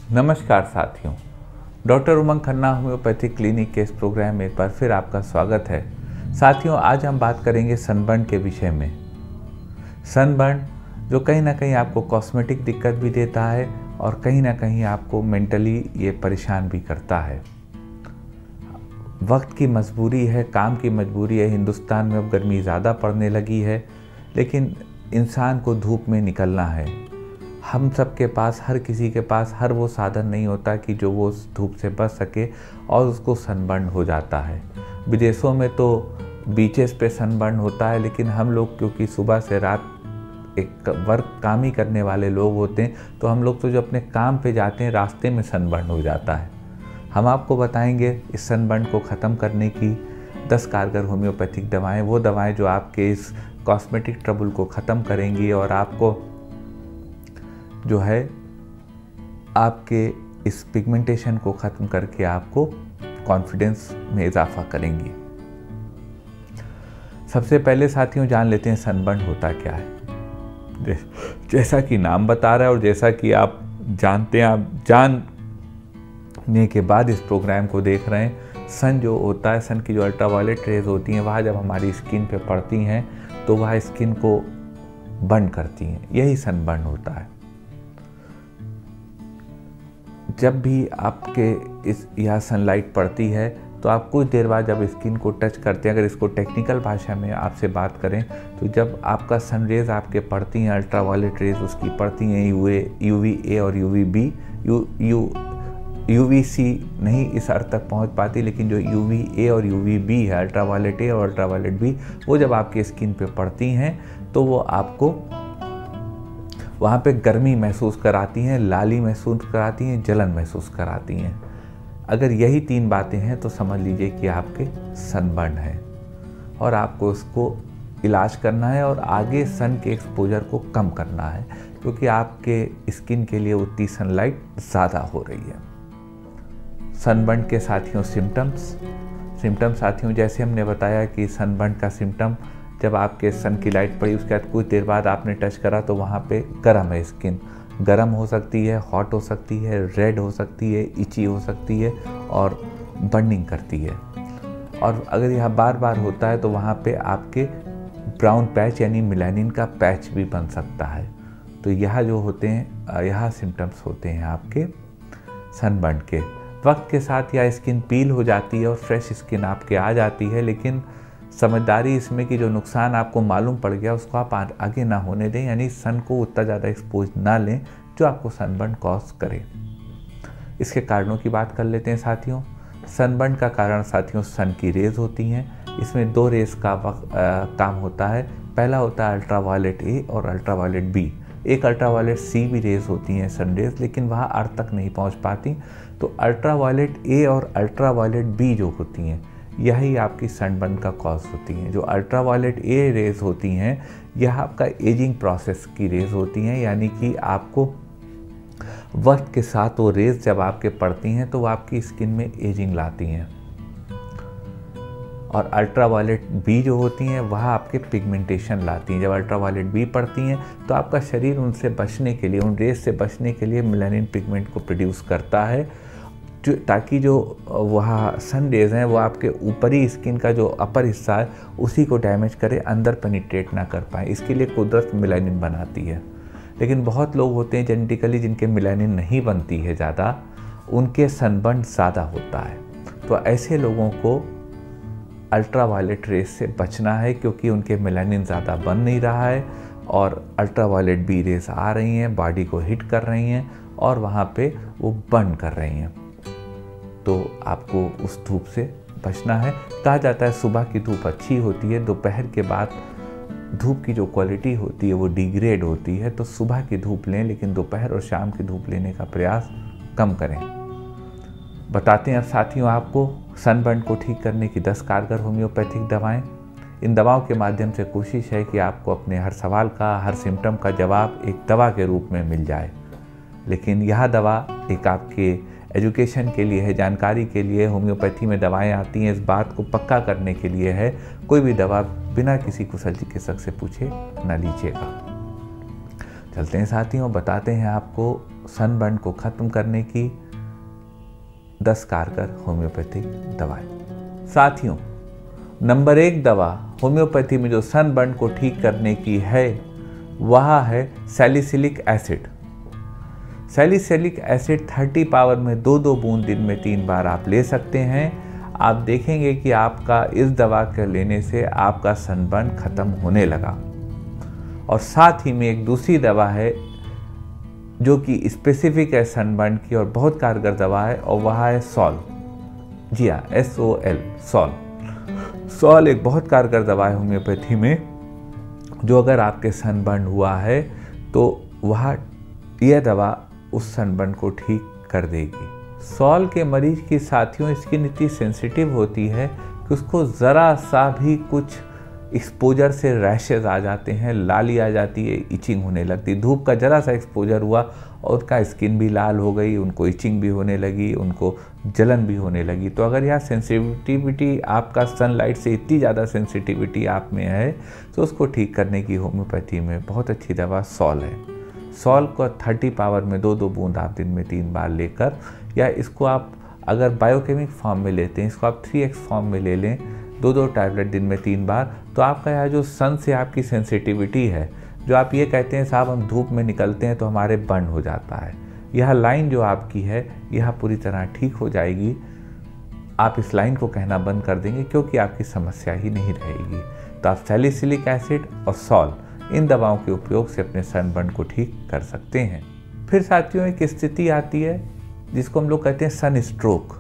नमस्कार साथियों, doctor Umang Khanna homeopathic clinic के इस प्रोग्राम में एक बार फिर आपका स्वागत है। साथियों, आज हम बात करेंगे सनबर्न के विषय में। सनबर्न जो कहीं ना कहीं आपको कॉस्मेटिक दिक्कत भी देता है और कहीं ना कहीं आपको मेंटली ये परेशान भी करता है। वक्त की मजबूरी है, काम की मजबूरी है। हिंदुस्तान में अब गर्मी ज़्यादा पड़ने लगी है, लेकिन इंसान को धूप में निकलना है। हम सब के पास, हर किसी के पास हर वो साधन नहीं होता कि जो वो उस धूप से बच सके और उसको सनबर्न हो जाता है। विदेशों में तो बीचेस पे सनबर्न होता है, लेकिन हम लोग क्योंकि सुबह से रात एक वर्क काम ही करने वाले लोग होते हैं, तो हम लोग तो जो अपने काम पे जाते हैं रास्ते में सनबर्न हो जाता है। हम आपको बताएंगे इस सनबर्न को ख़त्म करने की 10 कारगर होम्योपैथिक दवाएं, वो दवाएं जो आपके इस कॉस्मेटिक ट्रबल को ख़त्म करेंगी और आपको जो है आपके इस पिगमेंटेशन को ख़त्म करके आपको कॉन्फिडेंस में इजाफा करेंगी। सबसे पहले साथियों जान लेते हैं सनबर्न होता क्या है। जैसा कि नाम बता रहा है और जैसा कि आप जानते हैं, आप जानने के बाद इस प्रोग्राम को देख रहे हैं, सन जो होता है, सन की जो अल्ट्रावायलेट रेज होती हैं वह जब हमारी स्किन पे पड़ती हैं तो वह स्किन को बर्न करती हैं। यही सनबर्न होता है। जब भी आपके इस यहाँ सनलाइट पड़ती है तो आप कुछ देर बाद जब स्किन को टच करते हैं, अगर इसको टेक्निकल भाषा में आपसे बात करें तो जब आपका सन रेज आपके पड़ती हैं, अल्ट्रावायलेट रेज उसकी पड़ती हैं, UVA और UVB, UVC नहीं इस अर्थ तक पहुंच पाती, लेकिन जो UVA और UVB है, अल्ट्रावायलेट A और अल्ट्रावायलेट B, वो जब आपकी स्किन पे पड़ती हैं तो वो आपको वहाँ पे गर्मी महसूस कराती हैं, लाली महसूस कराती हैं, जलन महसूस कराती हैं। अगर यही 3 बातें हैं तो समझ लीजिए कि आपके सनबर्न है और आपको उसको इलाज करना है और आगे सन के एक्सपोजर को कम करना है, क्योंकि आपके स्किन के लिए उतनी सनलाइट ज़्यादा हो रही है। सनबर्न के साथियों सिम्टम्स साथियों, जैसे हमने बताया कि सनबर्न का सिम्टम जब आपके सन की लाइट पड़ी उसके बाद कुछ देर बाद आपने टच करा तो वहाँ पे गर्म है, स्किन गर्म हो सकती है, हॉट हो सकती है, रेड हो सकती है, इची हो सकती है और बर्निंग करती है। और अगर यह बार बार होता है तो वहाँ पे आपके ब्राउन पैच यानी मेलानिन का पैच भी बन सकता है। तो यह जो होते हैं, यह सिम्टम्स होते हैं आपके सनबर्न के। वक्त के साथ यह स्किन पील हो जाती है और फ्रेश स्किन आपके आ जाती है, लेकिन समझदारी इसमें कि जो नुकसान आपको मालूम पड़ गया उसको आप आगे ना होने दें, यानी सन को उतना ज़्यादा एक्सपोज ना लें जो आपको सनबर्न कॉज करे। इसके कारणों की बात कर लेते हैं साथियों। सनबर्न का कारण साथियों सन की रेज होती हैं। इसमें 2 रेज का काम होता है। पहला होता है अल्ट्रावायलेट A और अल्ट्रावायलेट B। एक अल्ट्रावायलेट C भी रेज होती हैं, सन रेज, लेकिन वह अर्थ तक नहीं पहुँच पाती। तो अल्ट्रावायलेट A और अल्ट्रावायलेट B जो होती हैं यही आपकी सनबर्न का कॉज होती हैं। जो अल्ट्रावायलेट A रेज होती हैं यह आपका एजिंग प्रोसेस की रेज होती हैं, यानी कि आपको वक्त के साथ वो रेज जब आपके पड़ती हैं तो वो आपकी स्किन में एजिंग लाती हैं। और अल्ट्रावायलेट B जो होती हैं वह आपके पिगमेंटेशन लाती हैं। जब अल्ट्रावायलेट B पड़ती हैं तो आपका शरीर उनसे बचने के लिए, उन रेज से बचने के लिए मेलानिन पिगमेंट को प्रोड्यूस करता है, ताकि जो वहाँ सन रेज हैं वो आपके ऊपरी स्किन का जो अपर हिस्सा है उसी को डैमेज करे, अंदर पेनिट्रेट ना कर पाए। इसके लिए कुदरत मेलानिन बनाती है। लेकिन बहुत लोग होते हैं जेनेटिकली जिनके मेलानिन नहीं बनती है ज़्यादा, उनके सनबर्न ज़्यादा होता है। तो ऐसे लोगों को अल्ट्रावायलेट रेज से बचना है, क्योंकि उनके मेलानिन ज़्यादा बन नहीं रहा है और अल्ट्रावायलेट B रेज आ रही हैं, बॉडी को हिट कर रही हैं और वहाँ पे वो बर्न कर रही हैं। तो आपको उस धूप से बचना है। कहा जाता है सुबह की धूप अच्छी होती है, दोपहर के बाद धूप की जो क्वालिटी होती है वो डिग्रेड होती है। तो सुबह की धूप लें, लेकिन दोपहर और शाम की धूप लेने का प्रयास कम करें। बताते हैं अब साथियों आपको सनबर्न को ठीक करने की 10 कारगर होम्योपैथिक दवाएं। इन दवाओं के माध्यम से कोशिश है कि आपको अपने हर सवाल का, हर सिम्टम का जवाब एक दवा के रूप में मिल जाए। लेकिन यह दवा एक आपके एजुकेशन के लिए है, जानकारी के लिए। होम्योपैथी में दवाएं आती हैं इस बात को पक्का करने के लिए है। कोई भी दवा बिना किसी कुशल चिकित्सक से पूछे न लीजिएगा। चलते हैं साथियों, बताते हैं आपको सनबर्न को ख़त्म करने की 10 कारगर होम्योपैथिक दवाएं। साथियों, नंबर 1 दवा होम्योपैथी में जो सनबर्न को ठीक करने की है वह है salicylic acid. Salicylic acid 30 power में 2-2 बूंद दिन में 3 बार आप ले सकते हैं। आप देखेंगे कि आपका इस दवा के लेने से आपका सनबर्न ख़त्म होने लगा। और साथ ही में एक दूसरी दवा है जो कि स्पेसिफिक है सनबर्न की और बहुत कारगर दवा है, और वह है सॉल। जी हाँ, SOL, सॉल। सॉल एक बहुत कारगर दवा है होम्योपैथी में, जो अगर आपके सनबर्न हुआ है तो यह दवा उस सनबर्न को ठीक कर देगी। सॉल के मरीज की साथियों स्किन इतनी सेंसिटिव होती है कि उसको ज़रा सा भी कुछ एक्सपोजर से रैशेज आ जाते हैं, लाली आ जाती है, इचिंग होने लगती। धूप का ज़रा सा एक्सपोजर हुआ और उनका स्किन भी लाल हो गई, उनको इचिंग भी होने लगी, उनको जलन भी होने लगी। तो अगर यह सेंसिटिविटी आपका सनलाइट से इतनी ज़्यादा सेंसिटिविटी आप में है तो उसको ठीक करने की होम्योपैथी में बहुत अच्छी दवा सॉल है। सॉल को 30 पावर में 2-2 बूंद आप दिन में 3 बार लेकर, या इसको आप अगर बायोकेमिक फॉर्म में लेते हैं, इसको आप 3x फॉर्म में ले लें, 2-2 टैबलेट दिन में 3 बार, तो आपका यह जो सन से आपकी सेंसिटिविटी है, जो आप ये कहते हैं साहब हम धूप में निकलते हैं तो हमारे बर्न हो जाता है, यह लाइन जो आपकी है यह पूरी तरह ठीक हो जाएगी। आप इस लाइन को कहना बंद कर देंगे क्योंकि आपकी समस्या ही नहीं रहेगी। तो आप सैलिसिलिक एसिड और सॉल इन दवाओं के उपयोग से अपने सनबर्न को ठीक कर सकते हैं। फिर साथियों एक स्थिति आती है जिसको हम लोग कहते हैं सन स्ट्रोक।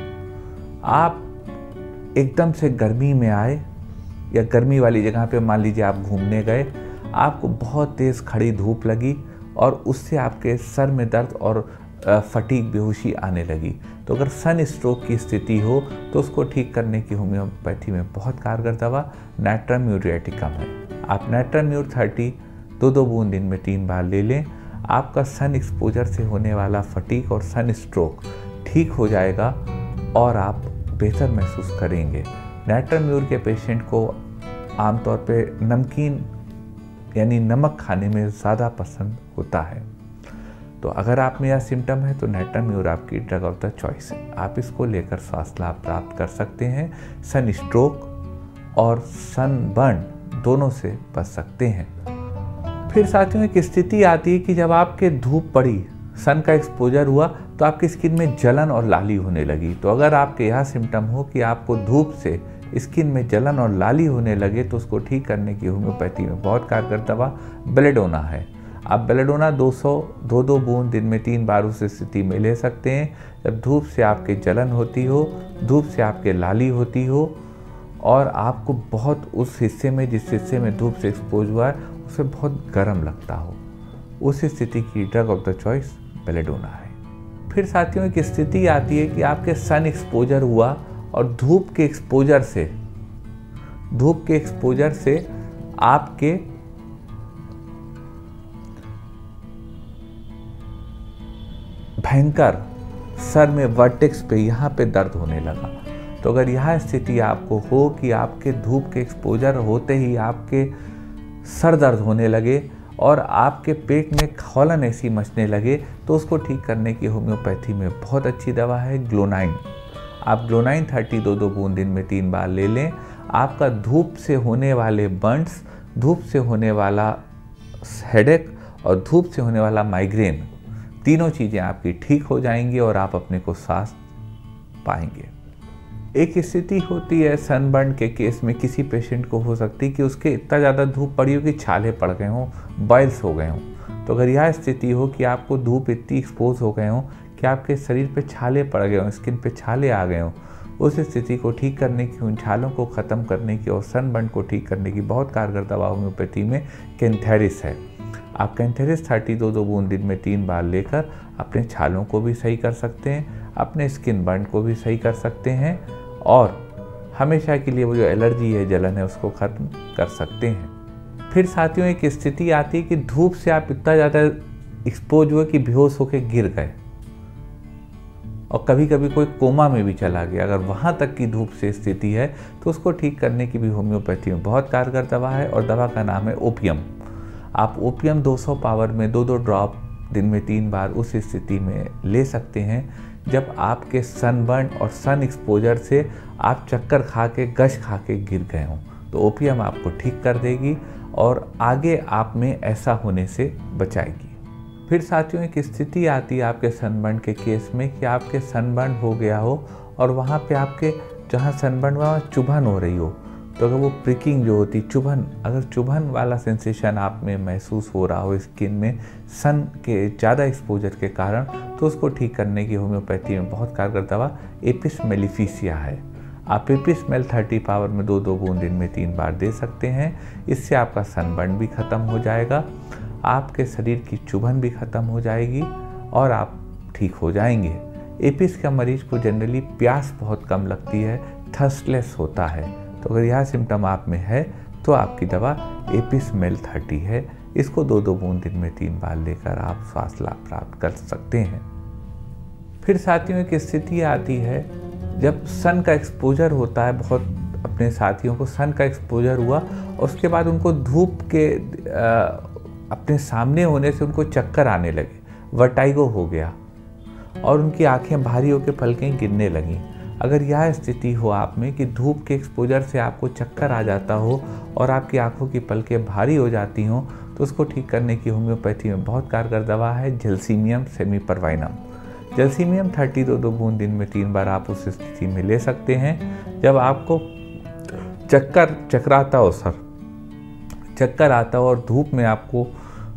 आप एकदम से गर्मी में आए या गर्मी वाली जगह पे मान लीजिए आप घूमने गए, आपको बहुत तेज़ खड़ी धूप लगी और उससे आपके सर में दर्द और फटीग बेहोशी आने लगी। तो अगर सन स्ट्रोक की स्थिति हो तो उसको ठीक करने की होम्योपैथी में बहुत कारगर दवा नाइट्रम म्यूरिएटिकम है। आप नाइट्रम म्यूर 30 2-2 बूंद दिन में 3 बार ले लें। आपका सन एक्सपोजर से होने वाला फटीग और सन स्ट्रोक ठीक हो जाएगा और आप बेहतर महसूस करेंगे। नाइट्रम म्यूर के पेशेंट को आमतौर पे नमकीन यानी नमक खाने में ज़्यादा पसंद होता है। तो अगर आप में यह सिम्टम है तो नाइट्रम म्यूर आपकी ड्रग ऑफ द चॉइस है। आप इसको लेकर स्वास्थ्य लाभ प्राप्त कर सकते हैं। सन स्ट्रोक और सन बर्न दोनों से बच सकते हैं। फिर साथियों एक स्थिति आती है कि जब आपके धूप पड़ी, सन का एक्सपोजर हुआ तो आपकी स्किन में जलन और लाली होने लगी। तो अगर आपके यह सिम्टम हो कि आपको धूप से स्किन में जलन और लाली होने लगे तो उसको ठीक करने की होम्योपैथी में बहुत कारगर दवा बेलेडोना है। आप बेलेडोना 200 बूंद दिन में 3 बार उस स्थिति में ले सकते हैं जब धूप से आपके जलन होती हो, धूप से आपके लाली होती हो और आपको बहुत उस हिस्से में जिस हिस्से में धूप से एक्सपोज हुआ है उसे बहुत गर्म लगता हो। उस स्थिति की drug of the choice belladonna है। फिर साथियों एक स्थिति आती है कि आपके सन एक्सपोजर हुआ और धूप के एक्सपोजर से आपके भयंकर सर में वर्टेक्स पे यहाँ पे दर्द होने लगा। तो अगर यह स्थिति आपको हो कि आपके धूप के एक्सपोजर होते ही आपके सर दर्द होने लगे और आपके पेट में खौलन ऐसी मचने लगे तो उसको ठीक करने की होम्योपैथी में बहुत अच्छी दवा है ग्लोनाइन। आप ग्लोनाइन 30 2-2 बूंद दिन में 3 बार ले लें। आपका धूप से होने वाले बर्न्स, धूप से होने वाला हेडेक और धूप से होने वाला माइग्रेन, तीनों चीज़ें आपकी ठीक हो जाएंगी और आप अपने को स्वास्थ्य पाएंगे। एक स्थिति होती है सनबर्न के केस में किसी पेशेंट को हो सकती है कि उसके इतना ज़्यादा धूप पड़ी हो कि छाले पड़ गए हों, बॉयल्स हो गए हों। तो अगर यह स्थिति हो कि आपको धूप इतनी एक्सपोज हो गए हों कि आपके शरीर पे छाले पड़ गए हों, स्किन पे छाले आ गए हों, उस स्थिति को ठीक करने की, उन छालों को ख़त्म करने की और सनबर्न को ठीक करने की बहुत कारगर दवा होम्योपैथी में कैंथेरिस है। आप कैंथेरिस 30 2-2 बूंद दिन में 3 बार लेकर अपने छालों को भी सही कर सकते हैं, अपने स्किन बर्न को भी सही कर सकते हैं और हमेशा के लिए वो जो एलर्जी है, जलन है, उसको ख़त्म कर सकते हैं। फिर साथियों एक स्थिति आती है कि धूप से आप इतना ज़्यादा एक्सपोज हुए कि बेहोश होकर गिर गए और कभी कभी कोई कोमा में भी चला गया। अगर वहाँ तक की धूप से स्थिति है तो उसको ठीक करने की भी होम्योपैथी में बहुत कारगर दवा है और दवा का नाम है ओपियम। आप ओपियम 200 पावर में 2-2 ड्रॉप दिन में 3 बार उस स्थिति में ले सकते हैं जब आपके सनबर्न और सन एक्सपोजर से आप चक्कर खा के गश खा के गिर गए हों। तो ओपीएम आपको ठीक कर देगी और आगे आप में ऐसा होने से बचाएगी। फिर साथियों एक स्थिति आती है आपके सनबर्न के केस में कि आपके सनबर्न हो गया हो और वहाँ पे आपके जहाँ सनबर्न हुआ चुभन हो रही हो, तो अगर वो प्रिकिंग जो होती चुभन, अगर चुभन वाला सेंसेशन आप में महसूस हो रहा हो स्किन में सन के ज़्यादा एक्सपोजर के कारण, तो उसको ठीक करने की होम्योपैथी में बहुत कारगर दवा एपिस मेलिफिसिया है। आप एपिस मेल 30 पावर में 2-2 बूंद दिन में 3 बार दे सकते हैं। इससे आपका सनबर्न भी ख़त्म हो जाएगा, आपके शरीर की चुभन भी ख़त्म हो जाएगी और आप ठीक हो जाएंगे। एपिस का मरीज को जनरली प्यास बहुत कम लगती है, थर्स्टलेस होता है। तो अगर यह सिम्टम आप में है तो आपकी दवा एपिस मेल 30 है। इसको 2-2 बूंद दिन में 3 बार लेकर आप स्वास्थ्य लाभ प्राप्त कर सकते हैं। फिर साथियों एक स्थिति आती है जब सन का एक्सपोजर होता है, बहुत अपने साथियों को सन का एक्सपोजर हुआ और उसके बाद उनको धूप के अपने सामने होने से उनको चक्कर आने लगे, वर्टाइगो हो गया और उनकी आंखें भारी होकर पलकें गिरने लगीं। अगर यह स्थिति हो आप में कि धूप के एक्सपोजर से आपको चक्कर आ जाता हो और आपकी आंखों की पलकें भारी हो जाती हों, तो उसको ठीक करने की होम्योपैथी में बहुत कारगर दवा है जलसीमियम सेमीपरवाइनम। जलसीमियम 30 2-2 बूंद दिन में 3 बार आप उस स्थिति में ले सकते हैं जब आपको चक्राता हो, चक्कर आता हो और धूप में आपको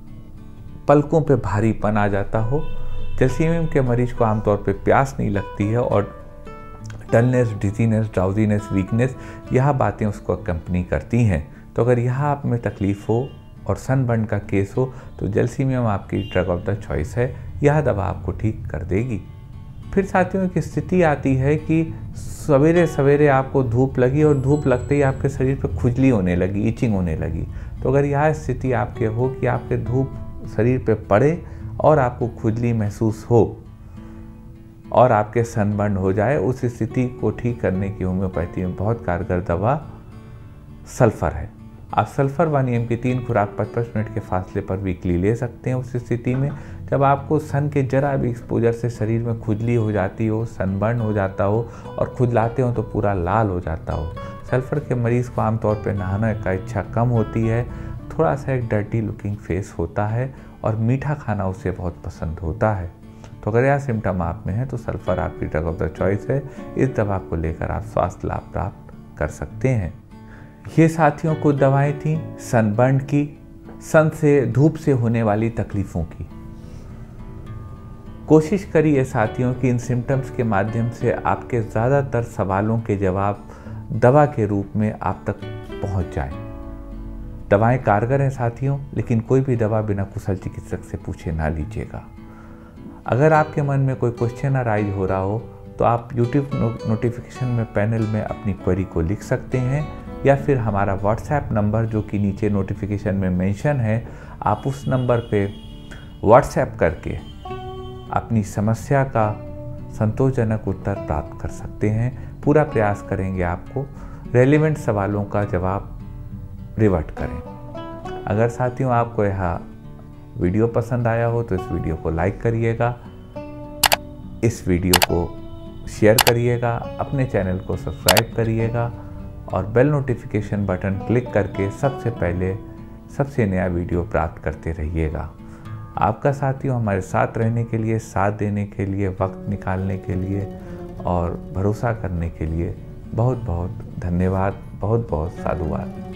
पलकों पे भारीपन आ जाता हो। जलसीमियम के मरीज को आमतौर पे प्यास नहीं लगती है और डलनेस, डिजीनेस, ड्राउजीनेस, वीकनेस, यह बातें उसको अकम्पनी करती हैं। तो अगर यह आप में तकलीफ हो और सनबर्न का केस हो तो जलसीमियम आपकी ड्रग ऑफ द चॉइस है, यह दवा आपको ठीक कर देगी। फिर साथियों एक स्थिति आती है कि सवेरे सवेरे आपको धूप लगी और धूप लगते ही आपके शरीर पर खुजली होने लगी, इचिंग होने लगी। तो अगर यह स्थिति आपके हो कि आपके धूप शरीर पे पड़े और आपको खुजली महसूस हो और आपके सनबर्न हो जाए, उस स्थिति को ठीक करने की होम्योपैथी में बहुत कारगर दवा सल्फर है। आप सल्फर 1 mg की 3 खुराक 55 मिनट के फासले पर वीकली ले सकते हैं। उस स्थिति में जब आपको सन के जरा भी एक्सपोजर से शरीर में खुजली हो जाती हो, सनबर्न हो जाता हो और खुजलाते हो तो पूरा लाल हो जाता हो। सल्फर के मरीज़ को आमतौर पर नहाने का इच्छा कम होती है, थोड़ा सा एक डर्टी लुकिंग फेस होता है और मीठा खाना उसे बहुत पसंद होता है। तो अगर यह सिम्टम आप में है तो सल्फर आपकी ड्रग ऑफ द चॉइस है। इस दवा को लेकर आप स्वास्थ्य लाभ प्राप्त कर सकते हैं। ये साथियों को दवाएं थी सनबर्न की, सन से, धूप से होने वाली तकलीफ़ों की। कोशिश करिए साथियों कि इन सिम्टम्स के माध्यम से आपके ज़्यादातर सवालों के जवाब दवा के रूप में आप तक पहुंच जाए। दवाएं कारगर हैं साथियों, लेकिन कोई भी दवा बिना कुशल चिकित्सक से पूछे ना लीजिएगा। अगर आपके मन में कोई क्वेश्चन अराइज हो रहा हो तो आप यूट्यूब नोटिफिकेशन में पैनल में अपनी क्वेरी को लिख सकते हैं या फिर हमारा व्हाट्सएप नंबर जो कि नीचे नोटिफिकेशन में मेंशन है, आप उस नंबर पे व्हाट्सएप करके अपनी समस्या का संतोषजनक उत्तर प्राप्त कर सकते हैं। पूरा प्रयास करेंगे आपको रेलिवेंट सवालों का जवाब रिवर्ट करें। अगर साथियों आपको यह वीडियो पसंद आया हो तो इस वीडियो को लाइक करिएगा, इस वीडियो को शेयर करिएगा, अपने चैनल को सब्सक्राइब करिएगा और बेल नोटिफिकेशन बटन क्लिक करके सबसे पहले सबसे नया वीडियो प्राप्त करते रहिएगा। आपका साथियों हमारे साथ रहने के लिए, साथ देने के लिए, वक्त निकालने के लिए और भरोसा करने के लिए बहुत बहुत धन्यवाद, बहुत बहुत साधुवाद।